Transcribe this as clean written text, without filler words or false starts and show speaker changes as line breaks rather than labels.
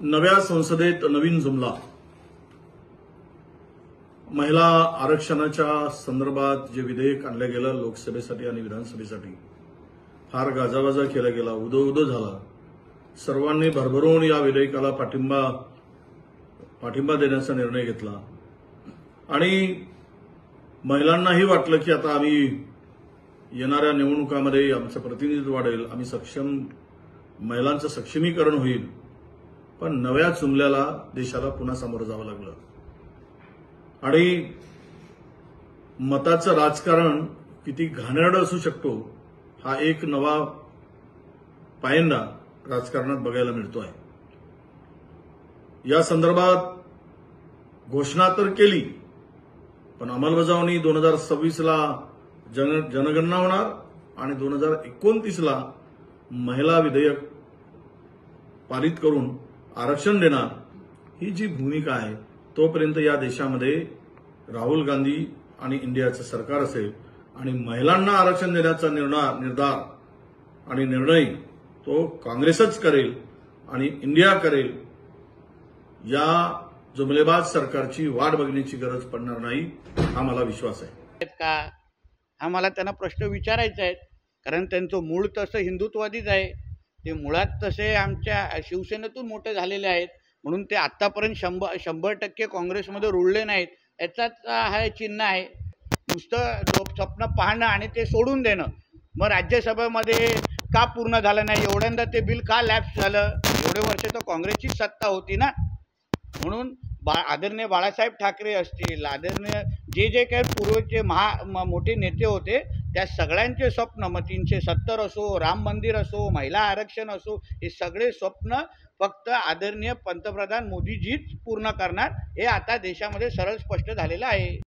नव्या संसदेत नवीन जुमला महिला आरक्षणाच्या संदर्भात जे विधेयक आणलं गेलं लोकसभेसाठी आणि विधानसभेसाठी फार गाजावाजा केला गेला, उदो झाला। सर्वांनी भरभरून या विधेयकाला पाठिंबा देण्याचा निर्णय घेतला आणि महिलांनाही वाटलं की आता आम्ही येणाऱ्या निवडणुकांमध्ये आमचं प्रतिनिधित्व वाढेल, आम्ही सक्षम महिलांचं सक्षमीकरण होईल। पण नव्या जुमल्याला देशाला पुन्हा सामोरं जावं लागलं आणि मताचं राजकारण किती घाणेरडं असू शकतो हा एक नवा पायंडा राजकारणात बघायला मिळतोय। या संदर्भात घोषणा तर केली, पण अंमलबजावणी 2026 ला जनगणना होणार आणि 2029 ला महिला विधेयक पारित करून आरक्षण देणार, ही जी भूमिका आहे तोपर्यंत या देशामध्ये राहुल गांधी आणि इंडियाचं सरकार असेल आणि महिलांना आरक्षण देण्याचा निर्धार आणि निर्णय तो काँग्रेसच करेल आणि इंडिया करेल। या जुमलेबाज सरकारची वाट बघण्याची गरज पडणार नाही, हा मला विश्वास आहे।
का हा मला त्यांना प्रश्न विचारायचा आहे, कारण त्यांचं मूळ तसं हिंदुत्ववादीच आहे। ते मुळात तसे आमच्या शिवसेनेतून मोठे झालेले आहेत, म्हणून ते आतापर्यंत 100% काँग्रेसमध्ये रुळले नाहीत। याचाच हा चिन्ह आहे, नुसतं स्वप्न पाहणं आणि ते सोडून देणं। मग राज्यसभेमध्ये का पूर्ण झालं नाही, एवढ्यांदा ते बिल का लॅप्स झालं? एवढे वर्ष तर काँग्रेसचीच सत्ता होती ना। म्हणून आदरणीय बाळासाहेब ठाकरे असतील, आदरणीय जे काही पूर्वीचे मोठे नेते होते त्या सगळ्यांचे स्वप्न, मग 370 असो, राम मंदिर असो, महिला आरक्षण असो, हे सगळे स्वप्न फक्त आदरणीय पंतप्रधान मोदीजीच पूर्ण करणार, हे आता देशामध्ये सरळ स्पष्ट झालेलं आहे।